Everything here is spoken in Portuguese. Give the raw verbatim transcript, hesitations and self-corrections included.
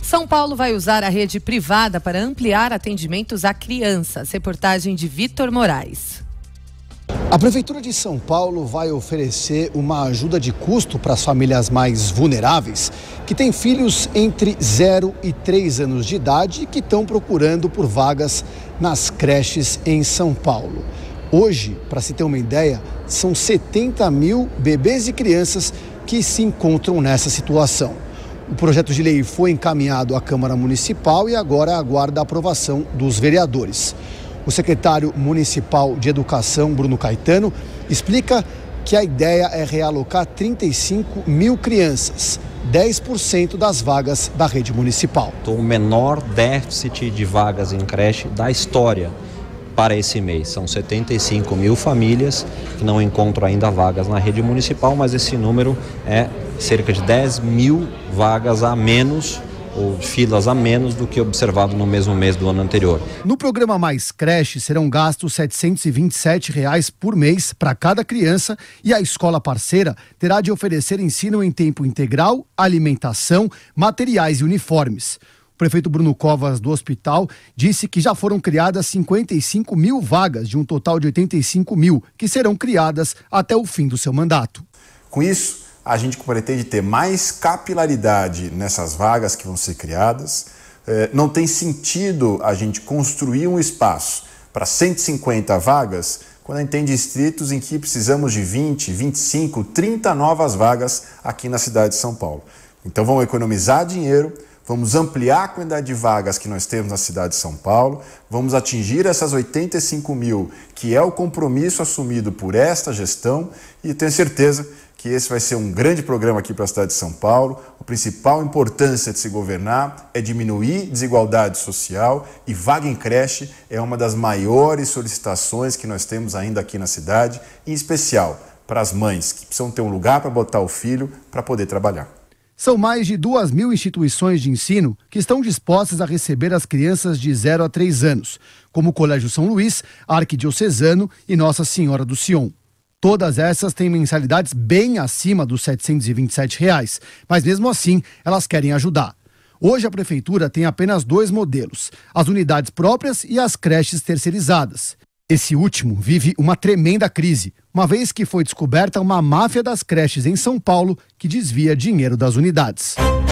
São Paulo vai usar a rede privada para ampliar atendimentos a crianças. Reportagem de Vitor Moraes. A Prefeitura de São Paulo vai oferecer uma ajuda de custo para as famílias mais vulneráveis que têm filhos entre zero e três anos de idade e que estão procurando por vagas nas creches em São Paulo. Hoje, para se ter uma ideia, são setenta mil bebês e crianças que se encontram nessa situação. O projeto de lei foi encaminhado à Câmara Municipal e agora aguarda a aprovação dos vereadores. O secretário municipal de Educação, Bruno Caetano, explica que a ideia é realocar trinta e cinco mil crianças, dez por cento das vagas da rede municipal. O menor déficit de vagas em creche da história para esse mês. São setenta e cinco mil famílias que não encontram ainda vagas na rede municipal, mas esse número é cerca de dez mil vagas a menos ou filas a menos do que observado no mesmo mês do ano anterior. No programa Mais Creche serão gastos setecentos e vinte e sete reais por mês para cada criança e a escola parceira terá de oferecer ensino em tempo integral, alimentação, materiais e uniformes. O prefeito Bruno Covas, do hospital, disse que já foram criadas cinquenta e cinco mil vagas de um total de oitenta e cinco mil, que serão criadas até o fim do seu mandato. Com isso, a gente pretende ter mais capilaridade nessas vagas que vão ser criadas. Não tem sentido a gente construir um espaço para cento e cinquenta vagas quando a gente tem distritos em que precisamos de vinte, vinte e cinco, trinta novas vagas aqui na cidade de São Paulo. Então vamos economizar dinheiro, vamos ampliar a quantidade de vagas que nós temos na cidade de São Paulo, vamos atingir essas oitenta e cinco mil, que é o compromisso assumido por esta gestão, e tenho certeza que esse vai ser um grande programa aqui para a cidade de São Paulo. A principal importância de se governar é diminuir desigualdade social e vaga em creche é uma das maiores solicitações que nós temos ainda aqui na cidade, em especial para as mães que precisam ter um lugar para botar o filho para poder trabalhar. São mais de duas mil instituições de ensino que estão dispostas a receber as crianças de zero a três anos, como o Colégio São Luís, Arquidiocesano e Nossa Senhora do Sion. Todas essas têm mensalidades bem acima dos setecentos e vinte e sete reais, mas mesmo assim elas querem ajudar. Hoje a Prefeitura tem apenas dois modelos, as unidades próprias e as creches terceirizadas. Esse último vive uma tremenda crise, uma vez que foi descoberta uma máfia das creches em São Paulo que desvia dinheiro das unidades.